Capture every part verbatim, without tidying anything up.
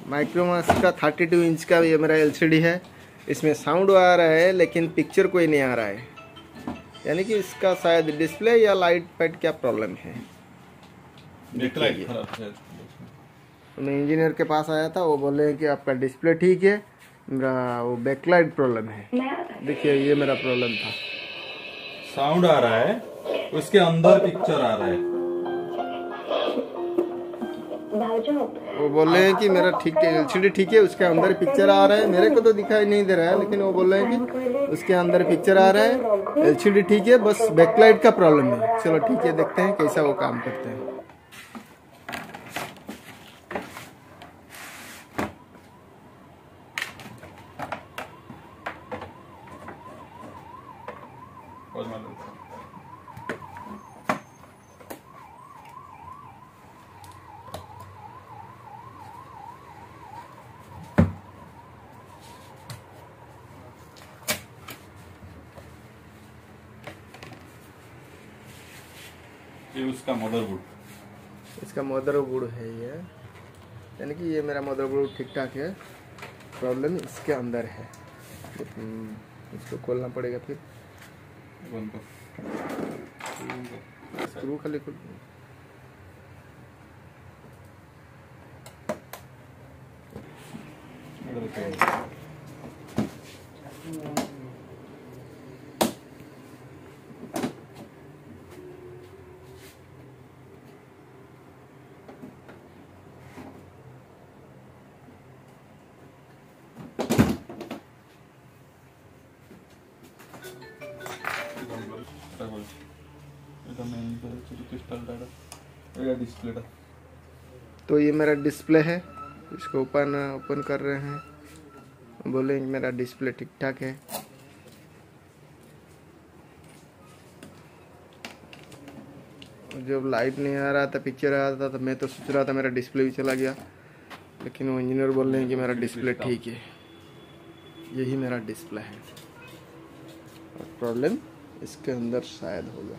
Micromax का thirty two inch का ये मेरा एलसीडी है। इसमें साउंड आ रहा है लेकिन पिक्चर कोई नहीं आ रहा है, यानी कि इसका शायद डिस्प्ले या लाइट पैड क्या प्रॉब्लम है। बैकलाइट खराब है। मैं इंजीनियर के पास आया था, वो बोले कि आपका डिस्प्ले ठीक है, मेरा वो बैकलाइट प्रॉब्लम है। देखिए ये मेरा प्रॉब्लम था। साउंड आ रहा है, उसके अंदर पिक्चर आ रहा है। वो बोल रहे हैं कि मेरा ठीक है, एलसीडी ठीक है, उसके अंदर पिक्चर आ रहा है। मेरे को तो दिखाई नहीं दे रहा है, लेकिन वो बोल रहे हैं कि उसके अंदर पिक्चर आ रहा है। एलसीडी ठीक है, बस बैकलाइट का प्रॉब्लम है। चलो ठीक है, देखते हैं कैसा वो काम करते हैं। ये उसका मदरबोर्ड, इसका मदरबोर्ड है ये, यानी कि ये मेरा मदरबोर्ड ठीक ठाक है। प्रॉब्लम इसके अंदर है, इसको खोलना पड़ेगा। फिर स्क्रू खाली खोल। तो ये मेरा डिस्प्ले है, इसको ओपन ओपन कर रहे हैं। बोलेंगे मेरा डिस्प्ले ठीक ठाक है। जब लाइट नहीं आ रहा था, पिक्चर आ रहा था, तो मैं तो सोच रहा था मेरा डिस्प्ले भी चला गया, लेकिन वो इंजीनियर बोल रहे हैं कि मेरा डिस्प्ले ठीक है। यही मेरा डिस्प्ले है और प्रॉब्लम इसके अंदर शायद होगा।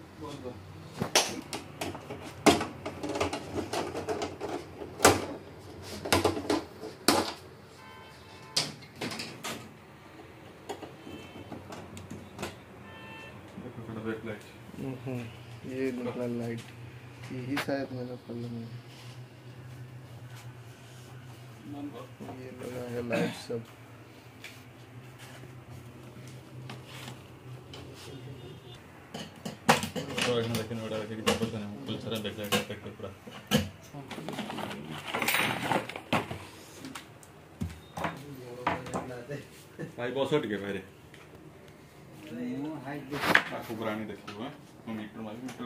ये निकला लाइट, यही शायद मेरा प्रॉब्लम है। ये लगा है लाइट सब। भाई बस हट गए मेरे आपको पुरानी देखी हुआ मीटर मीटर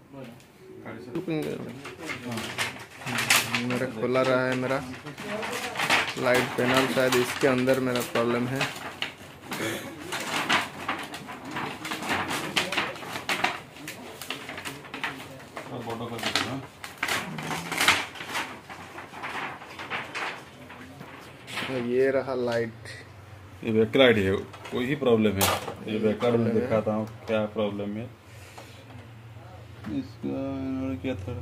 मेरा खोला रहा है। मेरा लाइट पैनल शायद इसके अंदर मेरा प्रॉब्लम है। ये रहा लाइट, ये बैकलाइट है, वही प्रॉब्लम है। ये बैकलाइट में दिखाता हूँ क्या प्रॉब्लम है इसका। क्या था,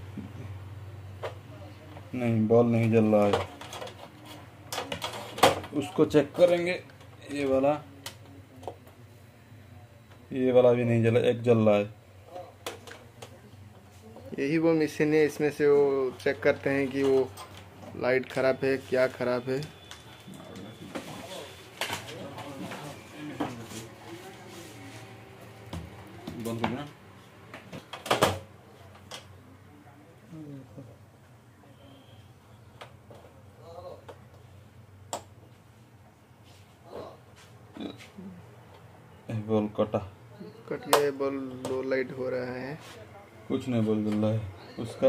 नहीं बॉल नहीं जल रहा है, उसको चेक करेंगे। ये वाला ये वाला भी नहीं जला, एक जल रहा है। यही वो मशीन है, इसमें से वो चेक करते हैं कि वो लाइट खराब है, क्या खराब है। बंद करना। बॉल कटा कट गया, बॉल लो लाइट हो रहा है। कुछ नहीं बॉल जल रहा है, उसका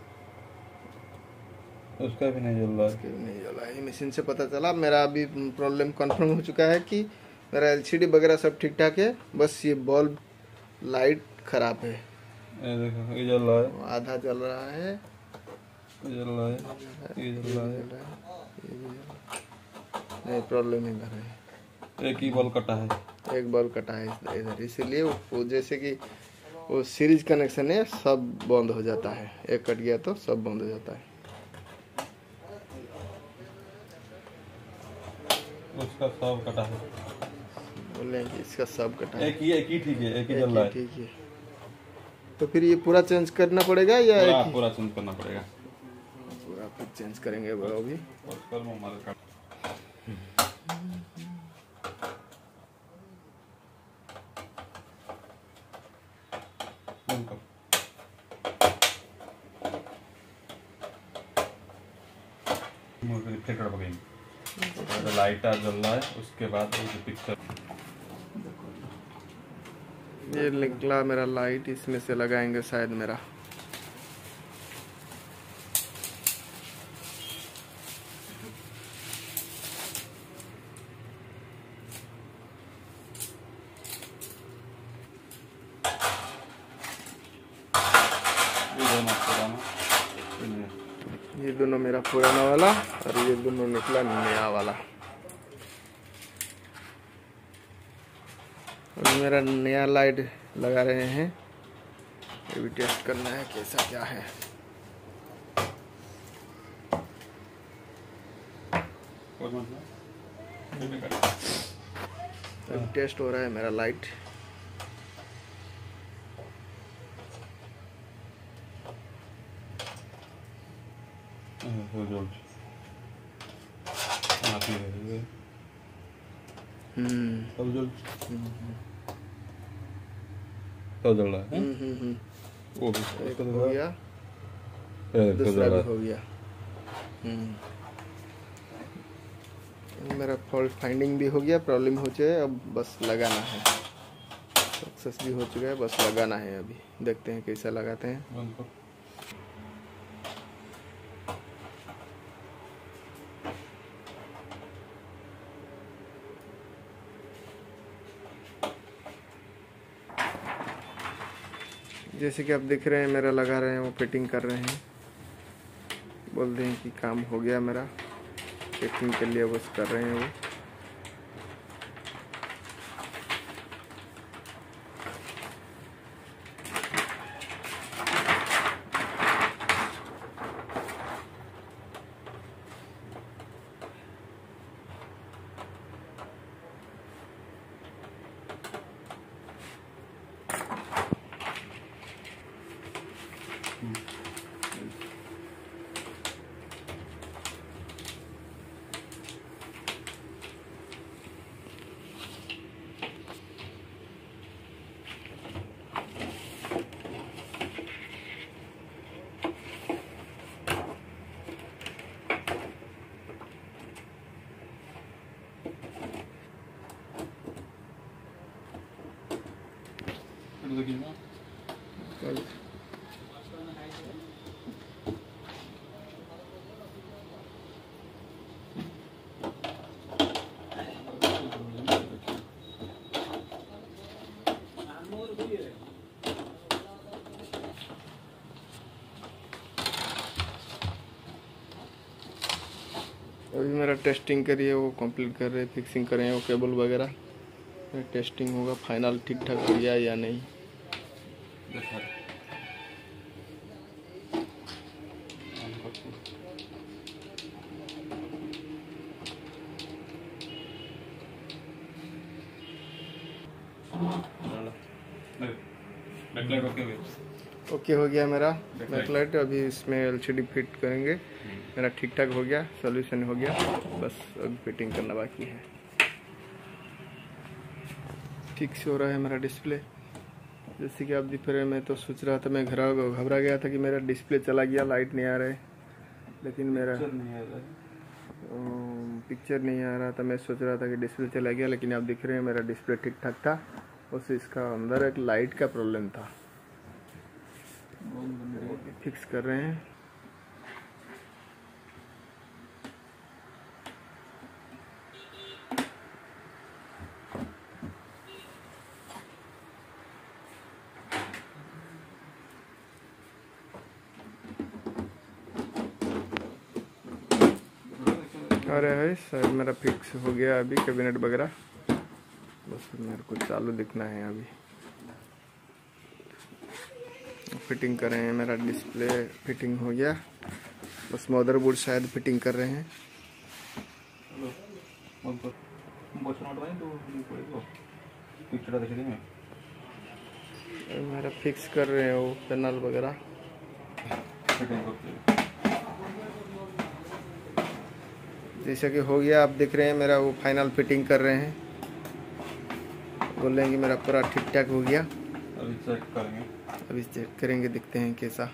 उसका भी नहीं जल रहा है, उसका भी नहीं जल रहा है। मशीन से पता चला। मेरा अभी प्रॉब्लम कंफर्म हो चुका है कि मेरा एलसीडी वगैरह सब ठीक ठाक है, बस ये बल्ब लाइट खराब है। ये देखो, ये जल रहा है, आधा जल रहा है, ये जल रहा है, ये जल रहा है, नहीं प्रॉब्लम इधर है। एक ही बॉल कटा है, एक बॉल कटा है इधर, इसीलिए वो जैसे कि वो सीरीज कनेक्शन है, सब बंद हो जाता है। एक कट गया तो सब बंद हो जाता है। उसका सब कटा है। बोले कि इसका सब कटा है। एक ही एक ही ठीक है, एक ही जल रहा है। ठीक है, तो फिर ये पूरा चेंज करना पड़ेगा या पूरा एक पूरा चेंज करना पड़ेगा। पूरा फिर चेंज करेंगे वो भी। और कल में हमारे का रिफ्लेक्टर पकड़ेंगे, लाइट जल रहा है, उसके बाद वो पिक्चर। ये निकला मेरा लाइट, इसमें से लगाएंगे शायद मेरा। ये दोनों मेरा पुराना वाला और ये दोनों निकला नया वाला। और मेरा नया लाइट लगा रहे हैं, ये भी टेस्ट करना है कैसा क्या है। अभी टेस्ट हो रहा है मेरा लाइट। हम्म सब जल सब जल रहा है। वो भी एक हो गया, दूसरा भी हो गया। हम्म मेरा फॉल्ट फाइंडिंग भी हो गया, प्रॉब्लम हो चुका है, अब बस लगाना है। सक्सेस भी हो चुका है, बस लगाना है। अभी देखते हैं कैसा लगाते हैं। जैसे कि आप देख रहे हैं मेरा लगा रहे हैं, वो फिटिंग कर रहे हैं। बोल रहे हैं कि काम हो गया मेरा, फिटिंग के लिए बस कर रहे हैं वो। अभी मेरा टेस्टिंग करिए, वो कंप्लीट कर रहे, फिक्सिंग कर रहे हैं वो केबल वगैरह। टेस्टिंग होगा फाइनल ठीक ठाक हो गया या नहीं। ओके हो गया मेरा बैकलाइट। अभी इसमें एलसीडी फिट करेंगे, मेरा ठीक ठाक हो गया, सॉल्यूशन हो गया, बस अभी फिटिंग करना बाकी है। ठीक से हो रहा है मेरा डिस्प्ले। जैसे कि आप दिख रहे हैं, मैं तो सोच रहा था, मैं घबरा घबरा गया था कि मेरा डिस्प्ले चला गया, लाइट नहीं आ रहा है, लेकिन मेरा पिक्चर नहीं आ रहा था। मैं सोच रहा था कि डिस्प्ले चला गया, लेकिन आप दिख रहे हैं मेरा डिस्प्ले ठीक ठाक था। बस इसका अंदर एक लाइट का प्रॉब्लम था, फिक्स कर रहे हैं। अरे है शायद मेरा फिक्स हो गया अभी कैबिनेट वगैरह, बस मेरे को चालू दिखना है। अभी फिटिंग कर रहे हैं, मेरा डिस्प्ले फिटिंग हो गया, बस मदरबोर्ड शायद फिटिंग कर रहे हैं। पिक्चर देख रही मेरा फिक्स कर रहे हैं वो पैनल वगैरह। जैसा कि हो गया, आप देख रहे हैं मेरा वो फाइनल फिटिंग कर रहे हैं। बोल रहे हैं कि मेरा पूरा ठीक ठाक हो गया। अभी चेक करेंगे अभी चेक करेंगे, देखते हैं कैसा।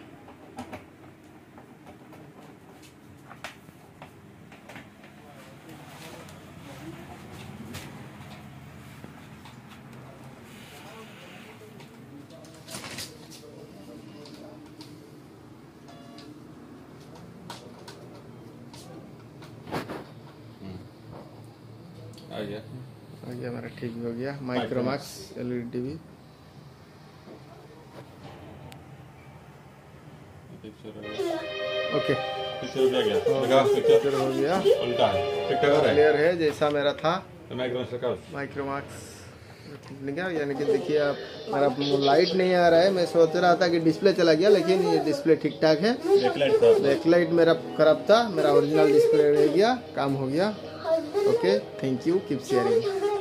आ गया आ गया मेरा, ठीक हो गया। Micromax LED TV. Okay, picture हो गया, लगा पिक्चर हो गया, उल्टा है, ठीक ठाक है, क्लियर है जैसा मेरा था। तो माइक्रोमैक्स का माइक्रोमैक्स निकाल, यानी कि देखिए आप, मेरा लाइट नहीं आ रहा है। मैं सोच रहा था कि डिस्प्ले चला गया, लेकिन ये डिस्प्ले ठीक ठाक है। बैकलाइट मेरा खराब था, मेरा ओरिजिनल डिस्प्ले रह गया, काम हो गया। Okay, thank you, keep sharing.